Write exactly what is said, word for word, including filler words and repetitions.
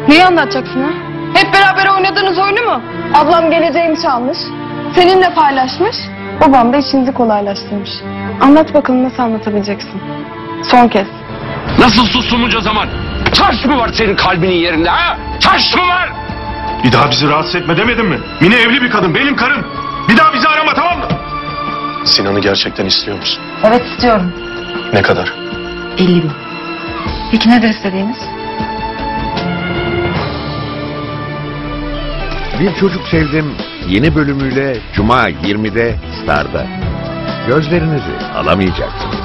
Neyi anlatacaksın ha? Hep beraber oynadığınız oyunu mu? Ablam geleceğini çalmış. Seninle paylaşmış. Babam da işinizi kolaylaştırmış. Anlat bakalım nasıl anlatabileceksin? Son kez. Nasıl susturmayacağız zaman? Taş mı var senin kalbinin yerinde ha? Taş mı var? Bir daha bizi rahatsız etme demedim mi? Mine evli bir kadın, benim karım. Bir daha bizi arama, tamam mı? Sinan'ı gerçekten istiyor musun? Evet istiyorum. Ne kadar? elli bin. Peki nedir istediğiniz? Bir Çocuk Sevdim yeni bölümüyle Cuma yirmide Star'da. Gözlerinizi alamayacaksınız.